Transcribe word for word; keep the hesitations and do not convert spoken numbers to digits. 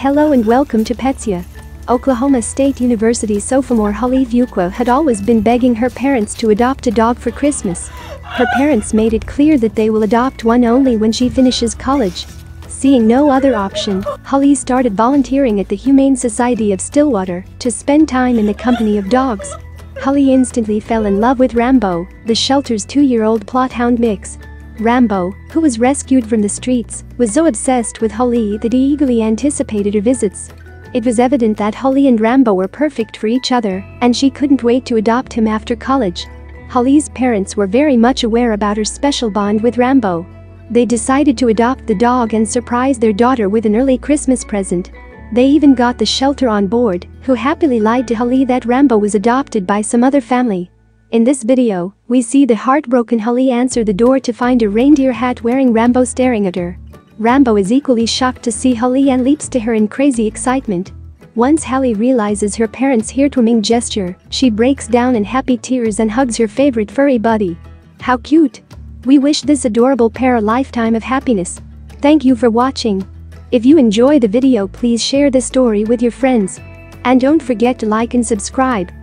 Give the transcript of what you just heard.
Hello and welcome to Petsia. Oklahoma State University sophomore Hallee Fuqua had always been begging her parents to adopt a dog for Christmas. Her parents made it clear that they will adopt one only when she finishes college. Seeing no other option, Hallee started volunteering at the Humane Society of Stillwater to spend time in the company of dogs. Hallee instantly fell in love with Rambo, the shelter's two-year-old Plott Hound mix. Rambo, who was rescued from the streets, was so obsessed with Hallee that he eagerly anticipated her visits. It was evident that Hallee and Rambo were perfect for each other, and she couldn't wait to adopt him after college. Hallee's parents were very much aware about her special bond with Rambo. They decided to adopt the dog and surprise their daughter with an early Christmas present. They even got the shelter on board, who happily lied to Hallee that Rambo was adopted by some other family. In this video, we see the heartbroken Hallee answer the door to find a reindeer hat wearing Rambo staring at her. Rambo is equally shocked to see Hallee and leaps to her in crazy excitement. Once Hallee realizes her parents' heartwarming gesture, she breaks down in happy tears and hugs her favorite furry buddy. How cute! We wish this adorable pair a lifetime of happiness. Thank you for watching. If you enjoy the video, please share this story with your friends. And don't forget to like and subscribe.